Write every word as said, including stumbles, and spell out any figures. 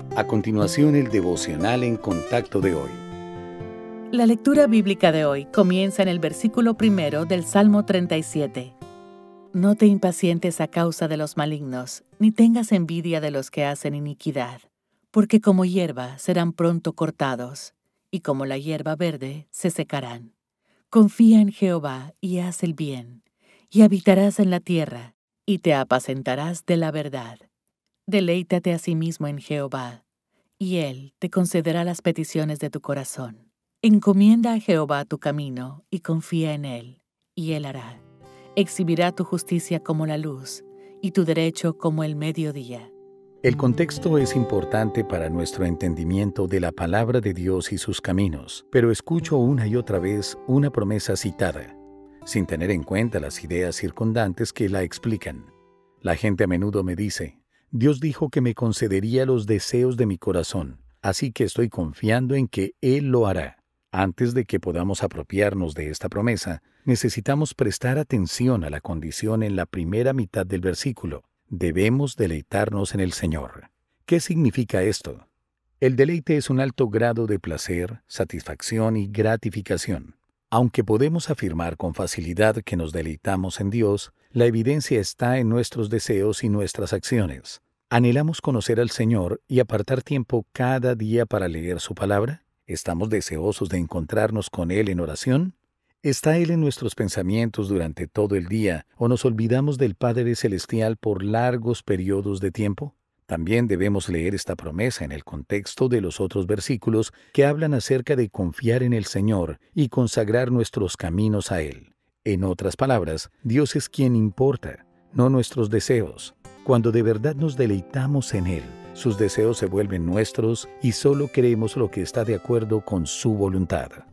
A continuación, el devocional en contacto de hoy. La lectura bíblica de hoy comienza en el versículo primero del Salmo treinta y siete. No te impacientes a causa de los malignos, ni tengas envidia de los que hacen iniquidad, porque como hierba serán pronto cortados, y como la hierba verde se secarán. Confía en Jehová y haz el bien, y habitarás en la tierra, y te apacentarás de la verdad. Deleítate asimismo en Jehová, y Él te concederá las peticiones de tu corazón. Encomienda a Jehová tu camino, y confía en Él, y Él hará. Exhibirá tu justicia como la luz, y tu derecho como el mediodía. El contexto es importante para nuestro entendimiento de la palabra de Dios y sus caminos, pero escucho una y otra vez una promesa citada, sin tener en cuenta las ideas circundantes que la explican. La gente a menudo me dice: Dios dijo que me concedería los deseos de mi corazón, así que estoy confiando en que Él lo hará. Antes de que podamos apropiarnos de esta promesa, necesitamos prestar atención a la condición en la primera mitad del versículo. Debemos deleitarnos en el Señor. ¿Qué significa esto? El deleite es un alto grado de placer, satisfacción y gratificación. Aunque podemos afirmar con facilidad que nos deleitamos en Dios, la evidencia está en nuestros deseos y nuestras acciones. ¿Anhelamos conocer al Señor y apartar tiempo cada día para leer su palabra? ¿Estamos deseosos de encontrarnos con Él en oración? ¿Está Él en nuestros pensamientos durante todo el día o nos olvidamos del Padre Celestial por largos periodos de tiempo? También debemos leer esta promesa en el contexto de los otros versículos que hablan acerca de confiar en el Señor y consagrar nuestros caminos a Él. En otras palabras, Dios es quien importa, no nuestros deseos. Cuando de verdad nos deleitamos en Él, sus deseos se vuelven nuestros y solo queremos lo que está de acuerdo con su voluntad.